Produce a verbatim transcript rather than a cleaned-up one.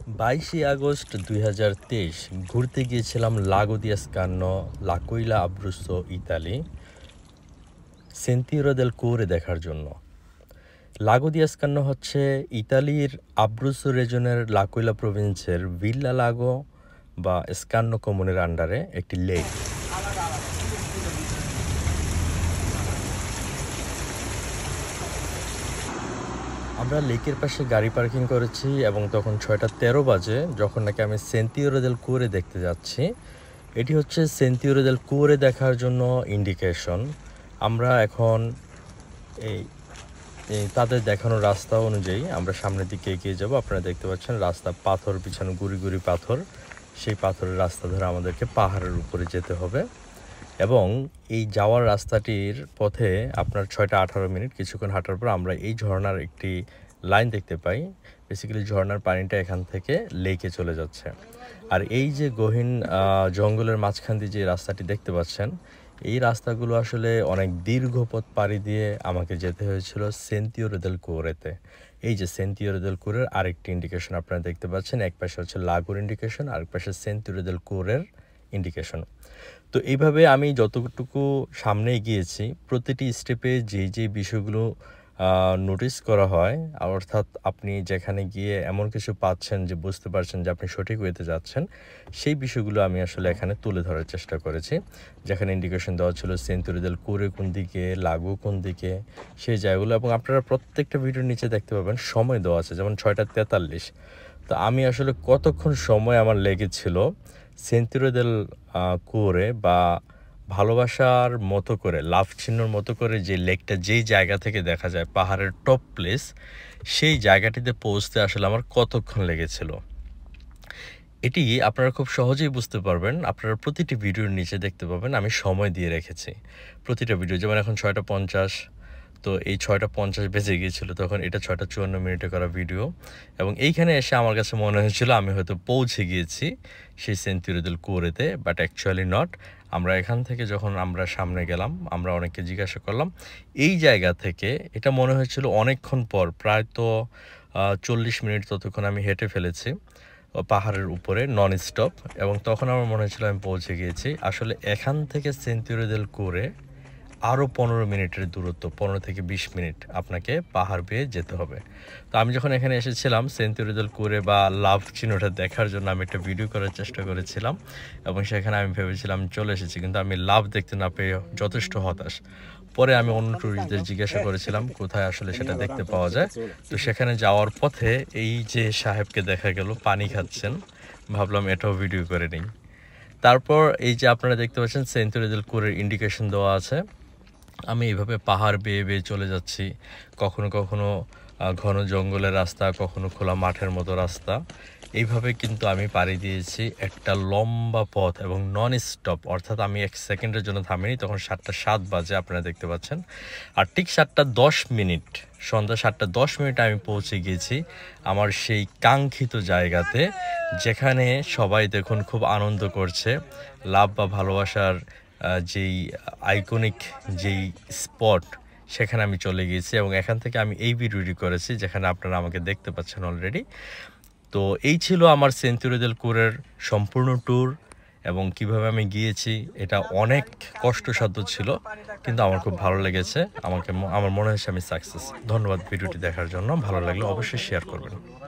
বাইশে আগস্ট দুই হাজার তেইশ ঘুরতে গিয়েছিলাম লাগো দি স্কানো, লাকুইলা আব্রুসো, ইতালি, সেন্তিরো দেল কুরে দেখার জন্য। লাগো দি স্কানো হচ্ছে ইতালির আব্রুসো রিজনের লাকুইলা প্রভিন্সের ভিল্লালাগো বা স্কানো কমুনের আন্ডারে একটি লেক। আমরা লেকের পাশে গাড়ি পার্কিং করেছি এবং তখন ছয়টা তেরো বাজে, যখন নাকি আমি সেন্তিওরো দেল কুরে দেখতে যাচ্ছি। এটি হচ্ছে সেন্তিওরো দেল কুরে দেখার জন্য ইন্ডিকেশন। আমরা এখন এই তাদের দেখানো রাস্তা অনুযায়ী আমরা সামনের দিকে এগিয়ে যাব। আপনারা দেখতে পাচ্ছেন রাস্তা পাথর বিছানো, গুড়ি গুড়ি পাথর। সেই পাথরের রাস্তা ধরে আমাদেরকে পাহাড়ের উপরে যেতে হবে এবং এই যাওয়ার রাস্তাটির পথে আপনার ছয়টা আঠারো মিনিট কিছুক্ষণ হাঁটার পর আমরা এই ঝর্ণার একটি লাইন দেখতে পাই। বেসিক্যালি ঝর্ণার পানিটা এখান থেকে লেকে চলে যাচ্ছে। আর এই যে গহীন জঙ্গলের মাঝখান দিয়ে যে রাস্তাটি দেখতে পাচ্ছেন, এই রাস্তাগুলো আসলে অনেক দীর্ঘ পথ পাড়ি দিয়ে আমাকে যেতে হয়েছিল সেন্তিওরো দেল কুরেতে। এই যে সেন্তিওরো দেল কুরের আরেকটি ইন্ডিকেশন আপনারা দেখতে পাচ্ছেন, এক পাশে হচ্ছে লাগোর ইন্ডিকেশন, আরেক পাশে সেন্তিওরো দেল কুরের ইন্ডিকেশন। তো এইভাবে আমি যতটুকু সামনে গিয়েছি প্রতিটি স্টেপে যেই যেই বিষয়গুলো নোটিস করা হয়, অর্থাৎ আপনি যেখানে গিয়ে এমন কিছু পাচ্ছেন যে বুঝতে পারছেন যে আপনি সঠিক ওয়েতে যাচ্ছেন, সেই বিষয়গুলো আমি আসলে এখানে তুলে ধরার চেষ্টা করেছি। যেখানে ইন্ডিকেশন দেওয়া ছিল সেন্তিওরো দেল কুরে কোন দিকে, লাগো কোন দিকে, সেই জায়গাগুলো। এবং আপনারা প্রত্যেকটা ভিডিওর নিচে দেখতে পাবেন সময় দেওয়া আছে, যেমন ছয়টা তেতাল্লিশ। তো আমি আসলে কতক্ষণ সময় আমার লেগেছিল সেন্তিওরো দেল কুরে বা ভালোবাসার মতো করে, লাভ চিহ্নর মতো করে যে লেকটা যেই জায়গা থেকে দেখা যায়, পাহাড়ের টপ প্লেস, সেই জায়গাটিতে পৌঁছতে আসলে আমার কতক্ষণ লেগেছিল এটি আপনারা খুব সহজেই বুঝতে পারবেন। আপনারা প্রতিটি ভিডিওর নিচে দেখতে পাবেন আমি সময় দিয়ে রেখেছি প্রতিটা ভিডিও। যেমন এখন ছয়টা পঞ্চাশ, তো এই ছয়টা পঞ্চাশ বেজে গিয়েছিল তখন, এটা ছয়টা চুয়ান্ন মিনিটে করা ভিডিও। এবং এইখানে এসে আমার কাছে মনে হয়েছিল আমি হয়তো পৌঁছে গিয়েছি সেই সেন্তিওরো দেল কুরেতে, বাট অ্যাকচুয়ালি নট। আমরা এখান থেকে যখন আমরা সামনে গেলাম, আমরা অনেককে জিজ্ঞাসা করলাম, এই জায়গা থেকে এটা মনে হয়েছিল অনেকক্ষণ পর, প্রায় তো চল্লিশ মিনিট ততক্ষণ আমি হেঁটে ফেলেছি পাহাড়ের উপরে নন স্টপ, এবং তখন আমার মনে হয়েছিল আমি পৌঁছে গিয়েছি। আসলে এখান থেকে সেন্তিওরো দেল কুরে আরও পনেরো মিনিটের দূরত্ব, পনেরো থেকে বিশ মিনিট আপনাকে পাহাড় বেয়ে যেতে হবে। তো আমি যখন এখানে এসেছিলাম সেন্তিওরো দেল কুরে বা লাভ চিহ্নটা দেখার জন্য আমি একটা ভিডিও করার চেষ্টা করেছিলাম, এবং সেখানে আমি ভেবেছিলাম চলে এসেছি, কিন্তু আমি লাভ দেখতে না পেয়ে যথেষ্ট হতাশ। পরে আমি অন্য টুরিস্টদের জিজ্ঞাসা করেছিলাম কোথায় আসলে সেটা দেখতে পাওয়া যায়। তো সেখানে যাওয়ার পথে এই যে সাহেবকে দেখা গেল পানি খাচ্ছেন, ভাবলাম এটাও ভিডিও করে নিই। তারপর এই যে আপনারা দেখতে পাচ্ছেন সেন্তিওরো দেল কুরের ইন্ডিকেশন দেওয়া আছে। আমি এইভাবে পাহাড় বেয়ে বেয়ে চলে যাচ্ছি, কখনো কখনো ঘন জঙ্গলের রাস্তা, কখনো খোলা মাঠের মতো রাস্তা। এইভাবে কিন্তু আমি পাড়ি দিয়েছি একটা লম্বা পথ এবং নন স্টপ, অর্থাৎ আমি এক সেকেন্ডের জন্য থামিনি। তখন সাতটা সাত বাজে আপনারা দেখতে পাচ্ছেন, আর ঠিক সাতটা দশ মিনিট সন্ধ্যা সাতটা দশ মিনিট আমি পৌঁছে গিয়েছি আমার সেই কাঙ্ক্ষিত জায়গাতে, যেখানে সবাই দেখুন খুব আনন্দ করছে। লাভ বা ভালোবাসার যেই আইকনিক যেই স্পট, সেখানে আমি চলে গিয়েছি এবং এখান থেকে আমি এই ভিডিওটি করেছি যেখানে আপনারা আমাকে দেখতে পাচ্ছেন অলরেডি। তো এই ছিল আমার সেন্তিওরো দেল কুরের সম্পূর্ণ ট্যুর, এবং কিভাবে আমি গিয়েছি এটা অনেক কষ্টসাধ্য ছিল, কিন্তু আমার খুব ভালো লেগেছে। আমাকে আমার মনে হয়েছে আমি সাকসেস। ধন্যবাদ ভিডিওটি দেখার জন্য। ভালো লাগলে অবশ্যই শেয়ার করবেন।